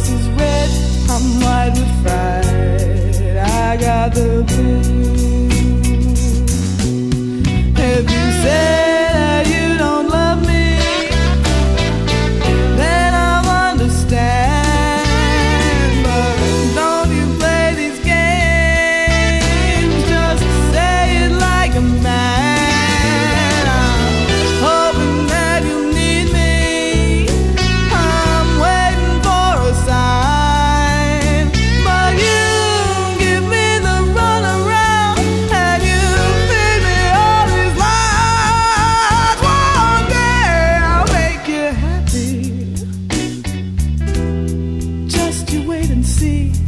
rose is red, I'm white with fright. I got the blues. If you say that you don't love me, then I'll understand. But don't you play these games, just say it like a man. I'm hoping that you need me, I'm waiting for a sign. But you give me the runaround, and you feed me all these lies. One day I'll make you happy, just you wait and see.